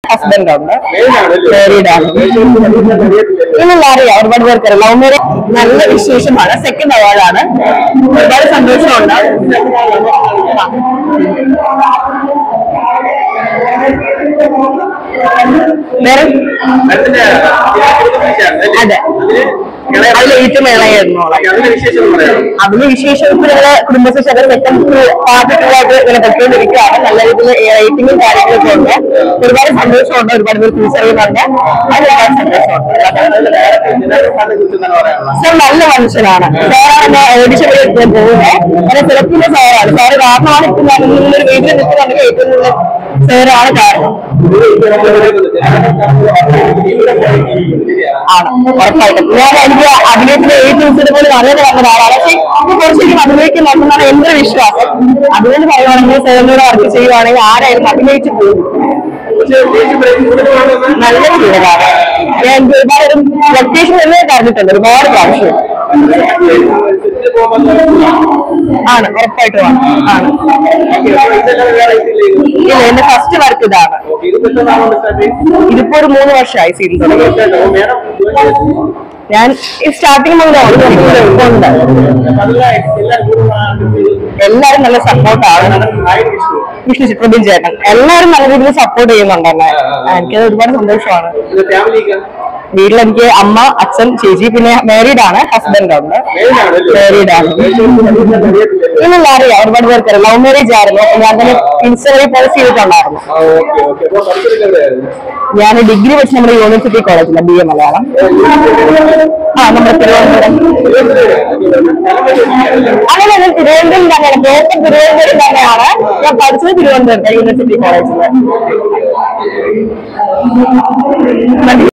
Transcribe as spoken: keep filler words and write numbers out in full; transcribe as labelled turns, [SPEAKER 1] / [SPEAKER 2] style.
[SPEAKER 1] Husband ഉണ്ട്, married ആണ്. ഇല്ല അറിയാം, ഒരുപാട് പേർക്ക് ലവ് മാരേജ്. നല്ല വിശേഷമാണ്, സെക്കൻഡ് അവാർഡാണ്, ഒരുപാട് സന്തോഷമുണ്ട്. അതെ, അതിൽ ഏറ്റവും ഇളയായിരുന്നു. അതിന് വിശേഷത്തിലുള്ള കുടുംബശ്രീ ശേഖര സെക്കൻഡ് പാർട്ടികളായിട്ട് ഇങ്ങനെ പൊയ്ക്കൊണ്ടിരിക്കുകയാണ്. നല്ല രീതിയിൽ റേറ്റിംഗും കാര്യങ്ങളൊക്കെ ഉണ്ട്. ഒരുപാട് സന്തോഷമുണ്ട്, ഒരുപാട് പേര് തിരിച്ചറിയുന്നുണ്ട്. അത് ഒരുപാട് സന്തോഷമുണ്ട്. സാർ നല്ല മനുഷ്യനാണ്. സാറാണ് ഓഡിഷൻ പോകുന്നത്, അങ്ങനെ സെലക്ട് സാറാണ്. സാറ് കാരണമാണ് ഇപ്പൊ ഞാൻ ഒരു വീട്ടിൽ നിൽക്കുന്നുണ്ടെങ്കിൽ ഏറ്റവും കൂടുതൽ സാറാണ് കാരണം. ആണ് ഉറപ്പായിട്ടും. ഞാൻ എനിക്ക് അഭിനയത്തിന്റെ ഏത് ദിവസത്തെ പോലും അറിയാതെ വന്ന ഒരാളാണ്. പക്ഷെ കുറച്ചെങ്കിലും അഭിനയിക്കുന്നുണ്ടെന്നാണ് എന്റെ ഒരു വിശ്വാസം. അതുകൊണ്ട് പറയുവാണെങ്കിൽ സാറിനോട് വർക്ക് ചെയ്യുവാണെങ്കിൽ ആരായാലും അഭിനയിച്ചു പോകും. നല്ല ഫീലാണ്. ഞാൻ ഒരുപാട് ലൊക്കേഷൻ തന്നെ കണ്ടിട്ടുണ്ട് ഒരുപാട് പ്രാവശ്യം. ആണ് ഉറപ്പായിട്ടും ആണ്. ഇല്ല, എന്റെ ഫസ്റ്റ് വർക്ക് ഇതാണ്. ഇതിപ്പോ ഒരു മൂന്ന് വർഷമായി സീരീസ്. ഞാൻ സ്റ്റാർട്ടിങ് മുതലുണ്ട്. എല്ലാരും നല്ല സപ്പോർട്ടാണ്. വിഷ്ണു ചിത്രബിൻ ചേട്ടൻ എല്ലാരും നല്ല രീതിയിൽ സപ്പോർട്ട് ചെയ്യുന്നുണ്ട് എന്നെ. എനിക്കത് ഒരുപാട് സന്തോഷമാണ്. വീട്ടിലെനിക്ക് അമ്മ, അച്ഛൻ, ചേച്ചി, പിന്നെ മാരീഡ് ആണ്, ഹസ്ബൻഡ് ഉണ്ട്, മാരീഡ് ആണ്. ഇല്ല അറിയാം, ഒരുപാട് പേർക്ക് ലവ് മാരേജ് ആയിരുന്നു. ഞാൻ തന്നെ ഇൻസ്റ്റ പോസ്റ്റ് ചെയ്തിട്ടുണ്ടായിരുന്നു. ഞാൻ ഡിഗ്രി പഠിച്ച നമ്മുടെ യൂണിവേഴ്സിറ്റി കോളേജിലെ ബി എ മലയാളം. ആ നമ്മുടെ തിരുവനന്തപുരം. അങ്ങനെ ഞാൻ തിരുവനന്തപുരം തന്നെയാണ്, പ്രോപ്പർ തിരുവനന്തപുരം തന്നെയാണ്. ഞാൻ പഠിച്ചത് തിരുവനന്തപുരത്തെ യൂണിവേഴ്സിറ്റി കോളേജില്.